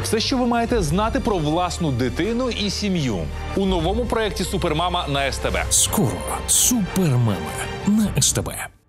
Все, що ви маєте знати про власну дитину і сім'ю у новому проєкті «Супермама» на СТБ. Скоро «Супермама» на СТБ.